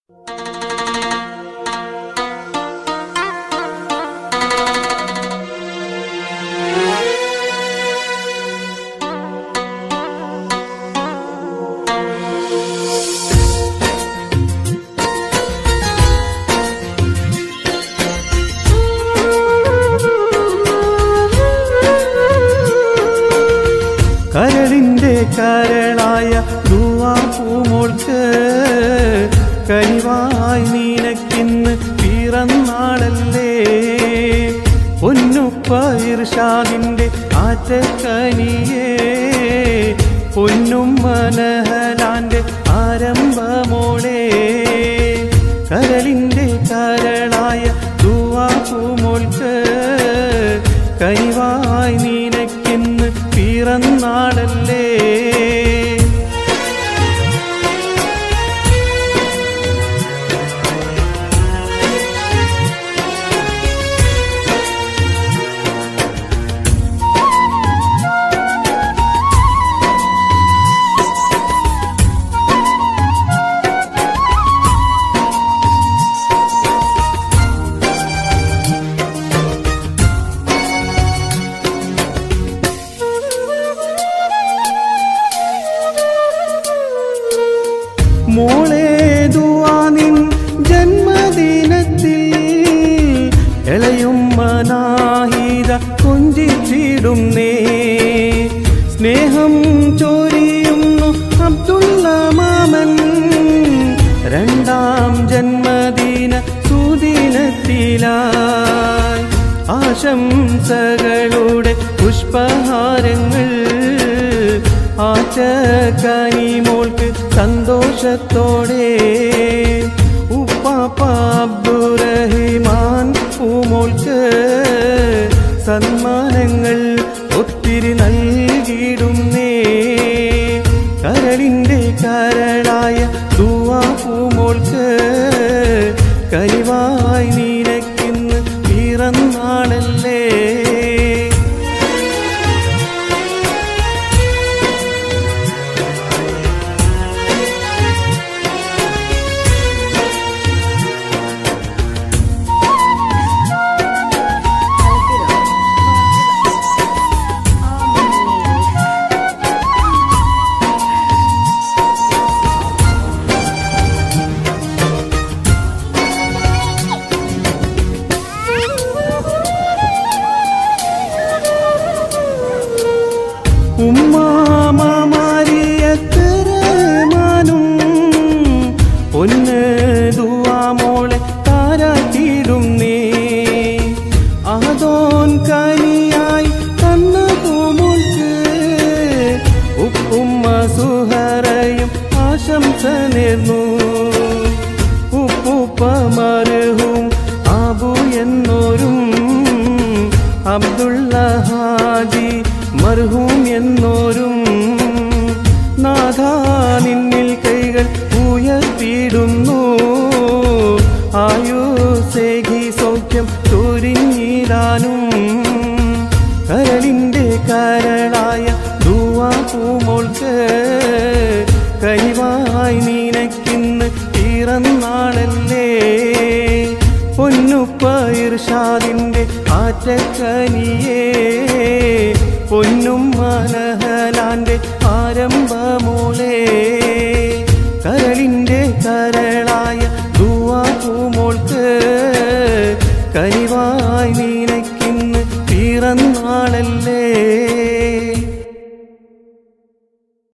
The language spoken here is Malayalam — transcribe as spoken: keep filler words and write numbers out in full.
കരളിന്റെ കരളായ ദുആ പൂമോൾക്ക് കനിവായി നിനക്കിന്ന് പിറന്നാളല്ലേ. പൊന്നുപ്പ ഇർഷാദിന്റെ ആറ്റക്കനിയേ, പൊന്നും മനഹലാന്റെ ആരംഭമോളെ. കരളിന്റെ കരളായ ദുആ പൂമോൾക്ക് കനിവായി നിനക്കിന്ന് പിറന്നാളല്ലേ. മോളെ ദുആ നിൻ ജന്മദിനത്തിൽ ഇളയും മനാഹിദ കൊഞ്ചിച്ചിടുന്നേ. സ്നേഹം ചൊരിയുന്നു അബ്ദുള്ള മാമൻ രണ്ടാം ജന്മദിന സുദിനത്തിലായി. ആശംസകളുടെ പുഷ്പഹാരങ്ങൾ ആറ്റക്കനിമോൾക്ക് സന്തോഷത്തോടെ. ഉപ്പാപ്പ അബ്ദുറഹിമാൻ പൂമോൾക്ക് സന്മാനങ്ങൾ ഒത്തിരി നൽകിയിടുന്നേ. കരളിന്റെ കരളായ ദുആ പൂമോൾക്ക് കനിവായി നിനക്കിന്ന് പിറന്നാളല്ലേ. ഉമ്മാമാരിയക്കരമാനും പൊന്ന് ദുആ മോളെ താരാട്ടിടും നീ. ആദോൻ കനിയായി തന്ന പൂമോൾക്ക് ഉപ്പുമ്മ സുഹറയും ആശംസ നേർന്നു. ഉപ്പുപ്പ മർഹൂം ആബു എന്നോരും അബ്ദുള്ള ഹാജി മർഹൂം എന്നോരും നാഥാ നിന്നിൽ കൈകൾ ഉയർത്തിയിടുന്നു. ആയുസ്സേകി സൗഖ്യം ചൊരിഞ്ഞിടാനും. കരളിന്റെ കരളായ ദുആ പൂമോൾക്ക് കനിവായി നിനക്കിന്ന് പിറന്നാളല്ലേ. പൊന്നുപ്പ ഇർഷാദിന്റെ ആറ്റക്കനിയേ, പൊന്നും മനഹലാന്റെ ആരംഭമോളെ. കരളിന്റെ കരളായ ദുആ പൂമോൾക്ക് കനിവായി നിനക്കിന്ന് പിറന്നാളല്ലേ.